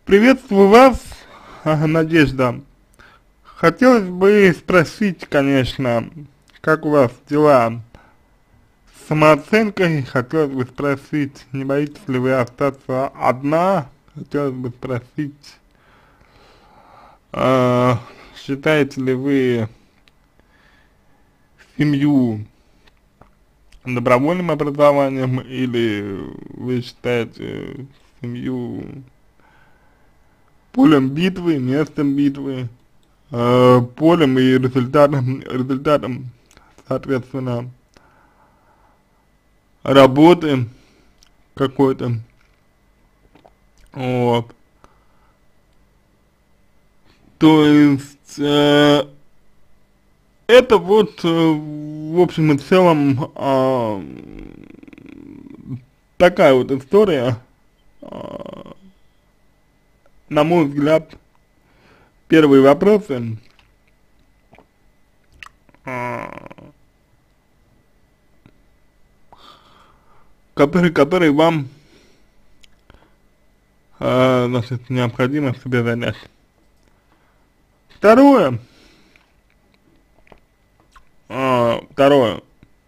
Приветствую вас, Надежда. Хотелось бы спросить, конечно, как у вас дела с самооценкой? Хотелось бы спросить, не боитесь ли вы остаться одна? Хотелось бы спросить, а, считаете ли вы семью добровольным образованием или вы считаете семью полем битвы, местом битвы, полем и результатом, соответственно, работы какой-то, вот. То есть, это вот, в общем и целом, такая вот история, а, на мой взгляд, первые вопросы, а, которые вам, значит, необходимо себе занять. Второе, второе,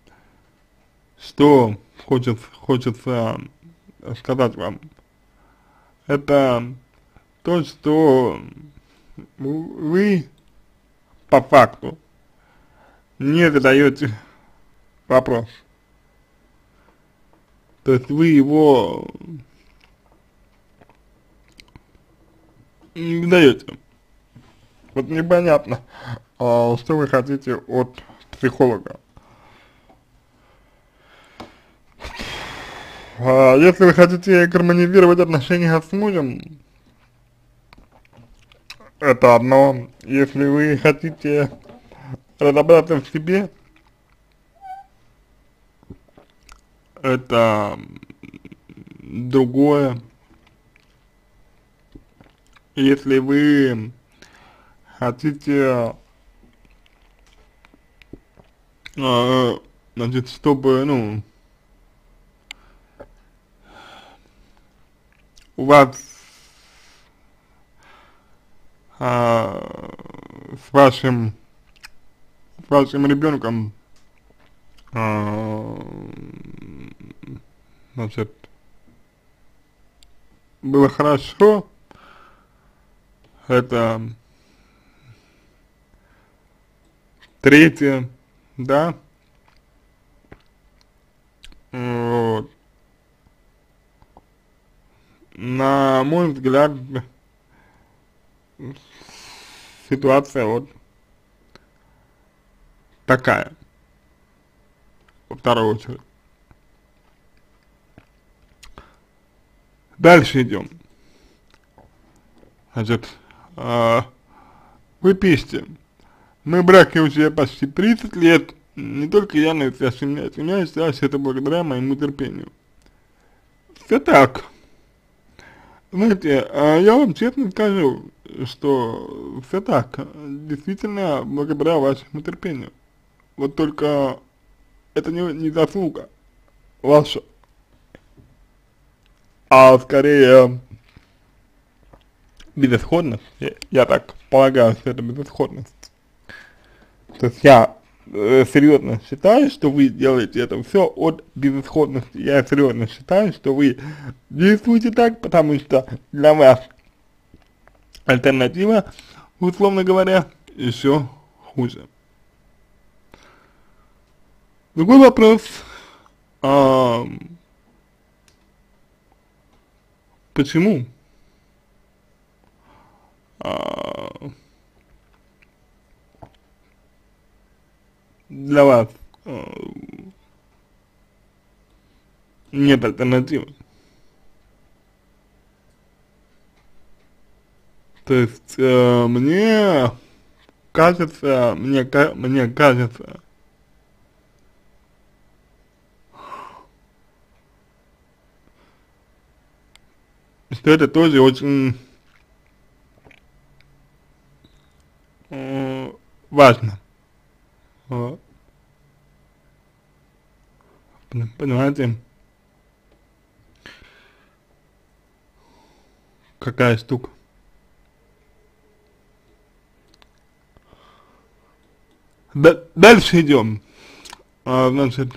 что хочется сказать вам, это то, что вы по факту не задаете вопрос. То есть вы его не задаете. Вот непонятно, что вы хотите от психолога. Если вы хотите гармонизировать отношения с мужем, это одно. Если вы хотите разобраться в себе, это другое. Если вы хотите, значит, чтобы, ну, у вас с вашим ребенком, значит, было хорошо, это третье, да, вот. На мой взгляд, ситуация вот такая, во вторую очередь. Дальше идем. Значит, вы пишете, мы в браке уже почти 30 лет, не только я, но и вся семья. Семья считает, это благодаря моему терпению. Все так. Знаете, я вам честно скажу, что все так, действительно, благодаря вашему терпению. Вот только это не заслуга ваша, а скорее безысходность. Я так полагаю, что это безысходность. То есть я серьезно считаю, что вы делаете это все от безысходности. Я серьезно считаю, что вы действуете так, потому что для вас альтернатива, условно говоря, еще хуже. Другой вопрос, почему а, для вас нет альтернативы? То есть мне кажется, мне кажется, что это тоже очень важно. Вот. Понимаете? какая штука. Дальше идем. Значит,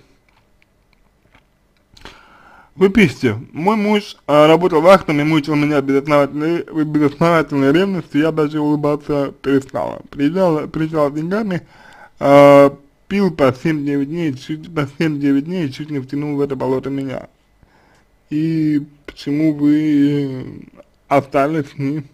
вы пишете: мой муж работал вахтами, мучил меня безосновательной ревностью, я даже улыбаться перестала. Приезжал с деньгами, пил по 7-9 дней, чуть не втянул в это болото меня. И почему вы остались с ним?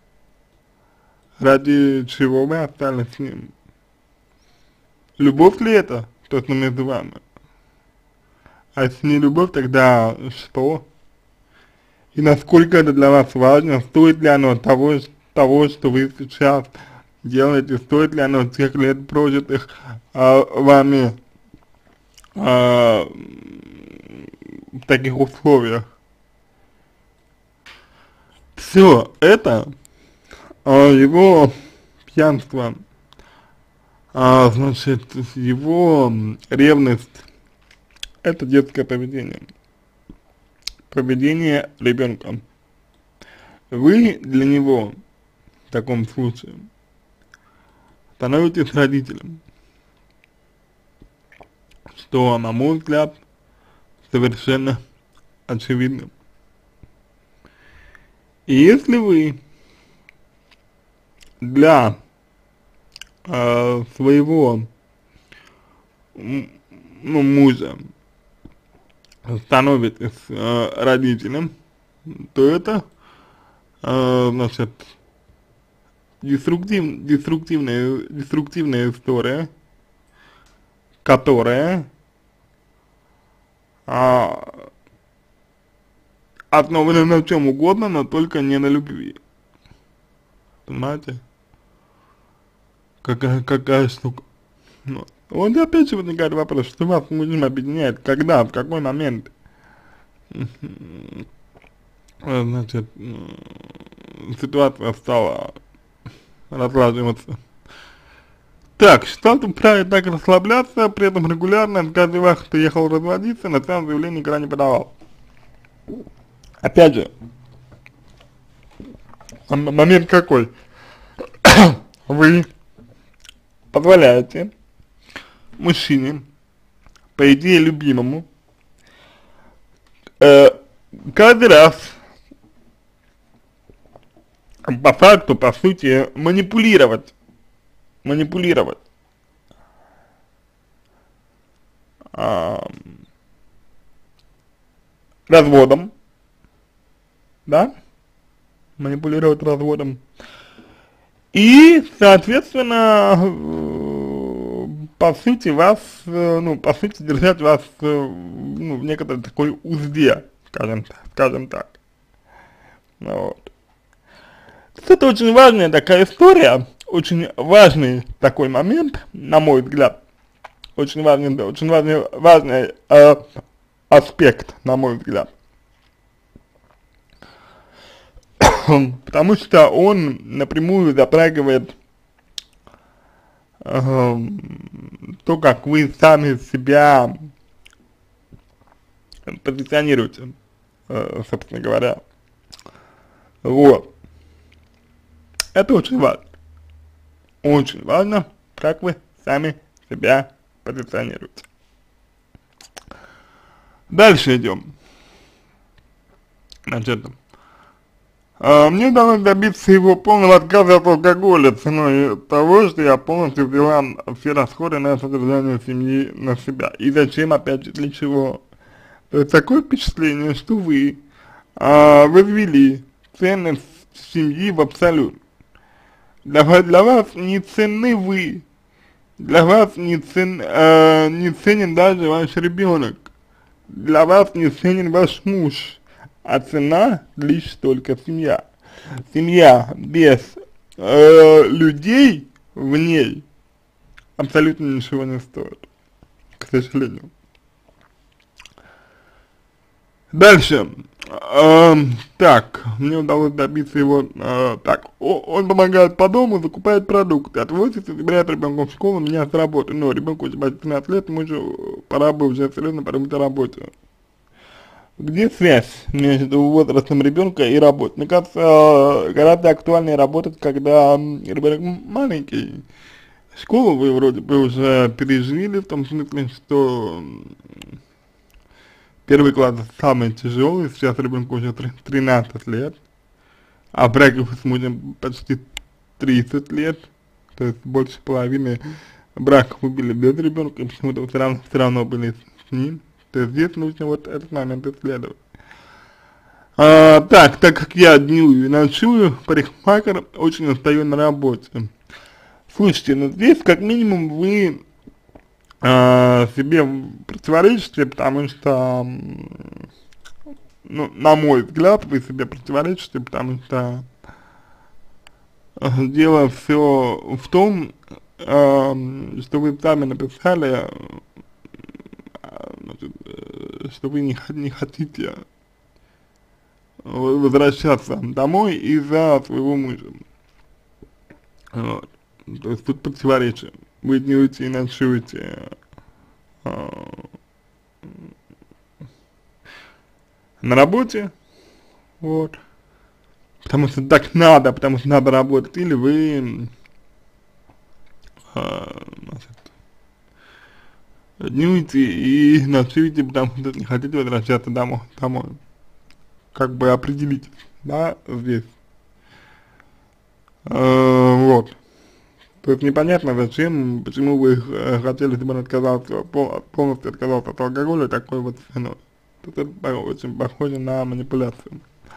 Ради чего вы остались с ним? Любовь ли это, то, что между вами? А если не любовь, тогда что? И насколько это для вас важно? Стоит ли оно того, что вы сейчас делаете? Стоит ли оно тех лет прожитых вами в таких условиях? Все это, его пьянство, значит, его ревность, это детское поведение. Поведение ребенка. Вы для него в таком случае становитесь родителем, что, на мой взгляд, совершенно очевидно. И если вы для своего мужа становитесь родителем, то это, значит, деструктивная история, которая основана на чем угодно, но только не на любви. Понимаете? Какая штука. Ну, вот опять же возникает вопрос, что вас с мужем объединяет, когда, в какой момент, значит, ситуация стала разлаживаться. Так, считал ты вправе так расслабляться, при этом регулярно от каждой вахты ехал разводиться, на самом заявление никогда не подавал. Опять же, момент какой? Вы позволяете мужчине, по идее любимому, каждый раз, по факту, по сути, манипулировать разводом, да, манипулировать разводом, и, соответственно, по сути вас, по сути держать вас, в некоторой такой узде, скажем так, вот. Это очень важная такая история, очень важный такой момент, на мой взгляд, очень важный аспект, на мой взгляд. Потому что он напрямую затрагивает то, как вы сами себя позиционируете, собственно говоря. Вот. Это очень важно. Очень важно, как вы сами себя позиционируете. Дальше идем. Значит, мне удалось добиться его полного отказа от алкоголя ценой того, что я полностью взяла все расходы на содержание семьи на себя. И зачем, опять же, для чего? То есть такое впечатление, что вы возвели ценность семьи в абсолют. Для вас не ценны вы, для вас не ценен даже ваш ребенок, для вас не ценен ваш муж. А цена лишь только семья. Семья без людей в ней абсолютно ничего не стоит, к сожалению. Дальше. Так, мне удалось добиться его, так, он помогает по дому, закупает продукты, отвозит и забирает ребенка в школу, меня с работы, но ребенку уже 13 лет, мужу пора бы уже серьезно подумать о работе. Где связь между возрастом ребенка и работой? Мне кажется, гораздо актуальнее работать, когда ребенок маленький. Школу вы вроде бы уже пережили, в том смысле, что первый класс самый тяжелый, сейчас ребенку уже 13 лет, а в браке вы с мужем почти 30 лет, то есть больше половины браков вы были без ребенка, и почему-то все равно были с ним. То есть здесь нужно вот этот момент исследовать. Так как я днюю и ночую, парикмахер, очень устаю на работе. Слушайте, ну здесь как минимум вы себе противоречите, потому что, ну, на мой взгляд, вы себе противоречите, потому что дело все в том, что вы сами написали, значит, что вы не хотите возвращаться домой из-за своего мужа. Вот. То есть тут противоречие. Вы днюете и ночуете на работе, вот, потому что так надо, потому что надо работать, или вы значит, днюете и ночуете, потому что не хотите возвращаться домой. Как бы определитесь, да, здесь. Вот. То есть непонятно зачем, почему вы хотели, чтобы он отказался, полностью отказался от алкоголя, такой вот ценой. Это очень похоже на манипуляцию.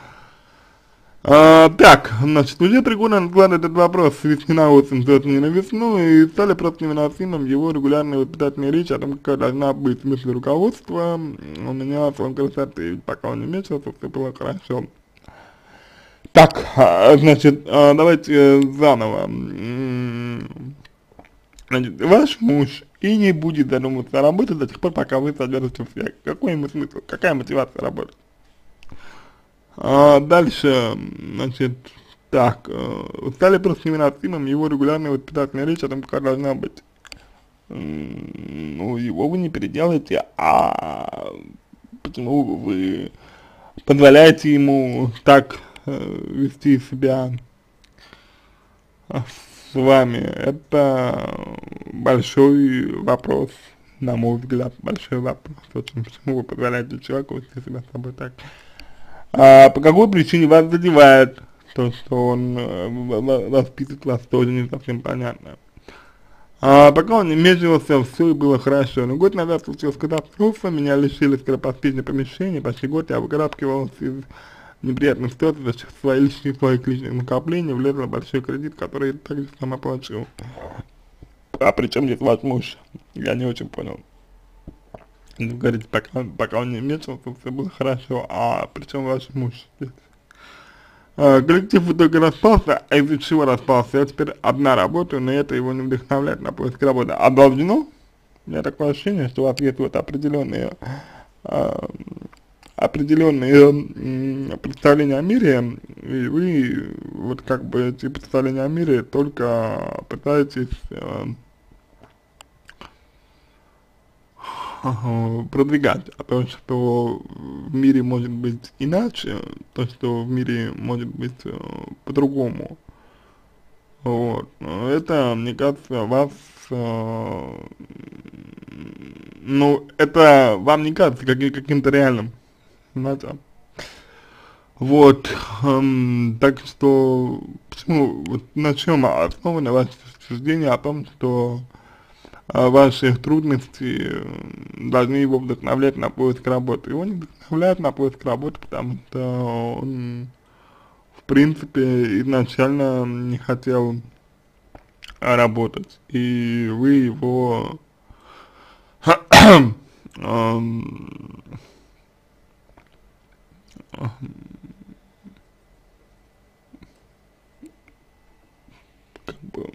Так, значит, уже 3 года откладывает этот вопрос с весны на осень, не на весну, и стали просто невыносимым его регулярные воспитательные речи о том, какая должна быть смысл руководства. У меня в своем красоты, пока он не мечется, все было хорошо. Так, значит, давайте заново. Значит, ваш муж и не будет задумываться о работе до тех пор, пока вы содержите в себе. Какой ему смысл? Какая мотивация работать? Дальше, значит, так, стали просто невыносимым его регулярные воспитательные речи о том, какая должна быть. Ну, его вы не переделаете, а почему вы позволяете ему так вести себя с вами? Это большой вопрос, на мой взгляд, большой вопрос. Почему вы позволяете человеку вести себя с собой так? По какой причине вас задевает то, что он воспитывает вас, тоже не совсем понятно. Пока он не мечился, все было хорошо. Но год назад случилась катастрофа, меня лишили скоропостижного помещения, почти год я выкарабкивался из неприятных ситуаций за счет своих личных накоплений, влез в большой кредит, который я также сам оплачивал. А при чем здесь ваш муж? Я не очень понял. Вы говорите, пока он не мечился, все было хорошо, а при чем ваш муж здесь? Коллектив в итоге распался, а из-за чего распался? Я теперь одна работаю, но это его не вдохновляет на поиск работы. А должно? У меня такое ощущение, что у вас есть вот определенные представления о мире, и вы вот как бы эти представления о мире только пытаетесь продвигать, а то, что в мире может быть иначе, то, что в мире может быть по-другому, вот, это, мне кажется, вас, ну, это вам не кажется каким-то реальным, знаете, вот, так что, почему, вот на чем основано ваше суждение о том, что ваши трудности должны его вдохновлять на поиск работы? Его не вдохновляет на поиск работы, потому что он, в принципе, изначально не хотел работать, и вы его как бы,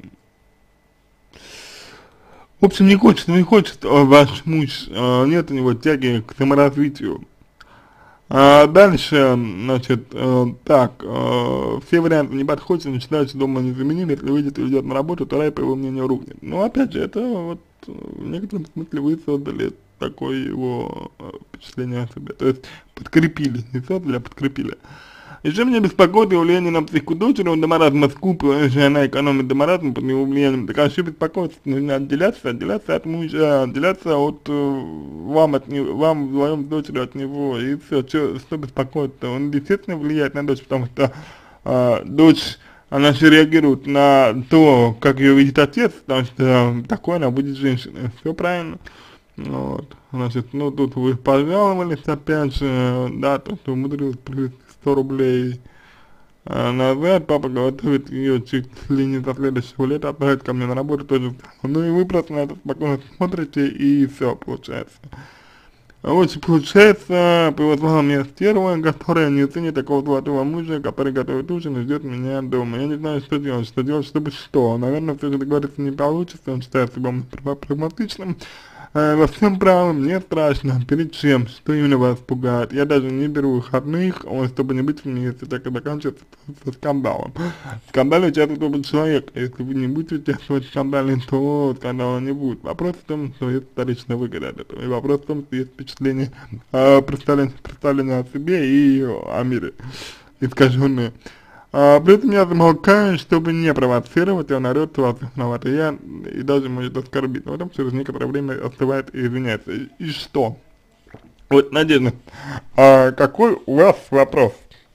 в общем, не хочет ваш муж, нет у него тяги к саморазвитию. Дальше, значит, так, все варианты не подходят, он считает, что дома незаменим, если выйдет и уйдет на работу, то рай, по его мнению, рухнет. Но опять же, это вот в некотором смысле вы создали такое его впечатление о себе. То есть подкрепили, не создали, а подкрепили. Еще меня беспокоит его влияние на психику дочери, он домаразм скупил, если она экономит домаразм под его влиянием, так еще беспокоится, нужно отделяться от мужа, отделяться от вам вдвоем с дочерью от него, и все, что беспокоит-то, он действительно влияет на дочь, потому что дочь, она же реагирует на то, как ее видит отец, потому что такой она будет женщиной, все правильно. Вот, значит, ну тут вы пожаловались опять же, да, то, что умудрилась привести 100 рублей назад, папа готовит ее чуть ли не до следующего лета отправить ко мне на работу тоже. Ну и вы просто на это спокойно смотрите и все получается. Очень получается, по его словам, я стерва, которая не ценит такого золотого мужа, который готовит ужин и ждет меня дома. Я не знаю, что делать, чтобы что. Наверное, все же договориться не получится, он считает себя прагматичным. Во всем правом, мне страшно, перед чем, что именно вас пугает. Я даже не беру выходных, чтобы не быть вместе, так и заканчивается со скандалом. В скандале участвует оба человека, если вы не будете участвовать в скандале, то скандала не будет. Вопрос в том, что есть вторичная выгода от этого, и вопрос в том, что есть впечатление, представление о себе и о мире, искаженное. При этом я замолкаю, чтобы не провоцировать, и он орёт, вас виноват, и я, и даже может оскорбить. Но потом через некоторое время остывает и извиняется. И что? Вот, Надежда, какой у вас вопрос?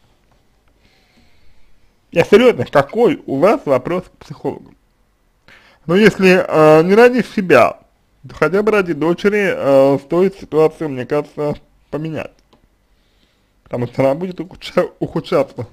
Я серьезно, какой у вас вопрос к психологу? Ну, если не ради себя, то хотя бы ради дочери стоит ситуацию, мне кажется, поменять. Потому что она будет ухудшаться.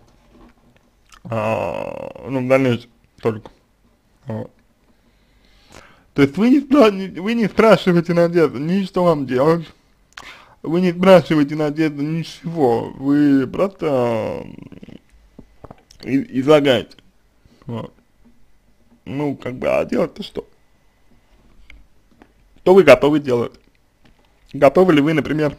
Ну, в дальнейшем только. Вот. То есть вы не спрашиваете Надежду, ни что вам делать, вы не спрашиваете Надежду ничего, вы просто излагаете. Вот. Ну, как бы, а делать-то что? Что вы готовы делать? Готовы ли вы, например,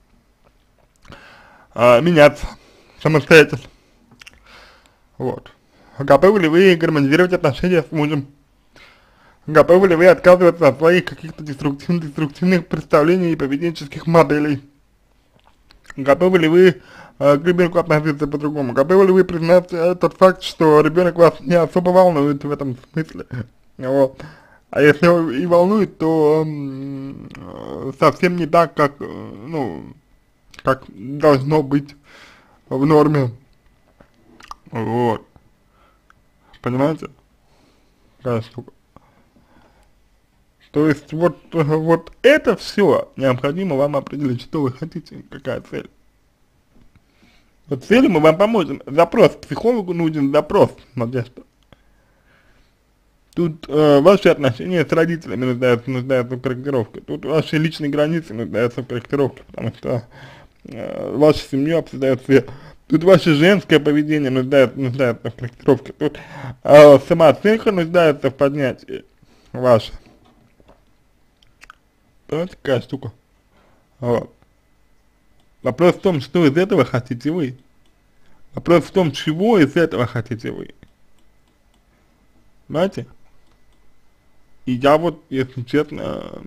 меняться самостоятельно? Вот. Готовы ли вы гармонизировать отношения с мужем? Готовы ли вы отказываться от своих каких-то деструктивных представлений и поведенческих моделей? Готовы ли вы к ребенку относиться по-другому? Готовы ли вы признать тот факт, что ребенок вас не особо волнует в этом смысле? Вот. А если и волнует, то совсем не так, как, ну, как должно быть в норме. Вот. Понимаете? Такая штука. То есть вот это все необходимо вам определить, что вы хотите, какая цель. Вот целью мы вам поможем. Запрос к психологу нужен, запрос, Надежда. Тут ваши отношения с родителями нуждаются в корректировке. Тут ваши личные границы нуждаются в корректировке, потому что ваша семья обсуждает все. Тут ваше женское поведение нуждается в корректировке. Тут самооценка нуждается в поднятии ваша. Понимаете, какая штука? Вот. Вопрос в том, что из этого хотите вы. Вопрос в том, чего из этого хотите вы. Понимаете? И я вот, если честно,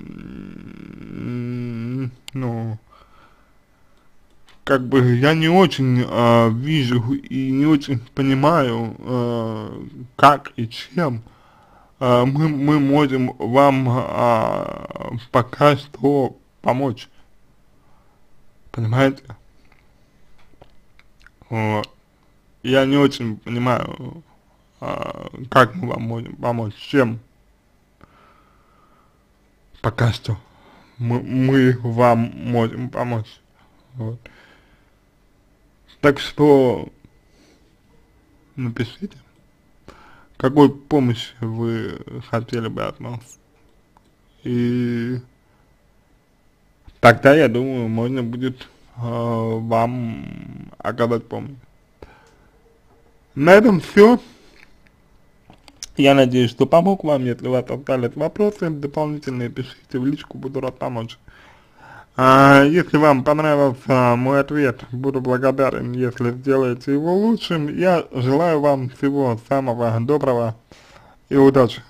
ну, как бы я не очень вижу и не очень понимаю, как и чем мы можем вам пока что помочь. Понимаете? Вот. Я не очень понимаю, как мы вам можем помочь, чем пока что мы вам можем помочь. Вот. Так что напишите, какой помощи вы хотели бы от нас. И тогда, я думаю, можно будет вам оказать помощь. На этом все. Я надеюсь, что помог вам. Если у вас остались вопросы дополнительные, пишите в личку, буду рад помочь. Если вам понравился мой ответ, буду благодарен, если сделаете его лучшим. Я желаю вам всего самого доброго и удачи.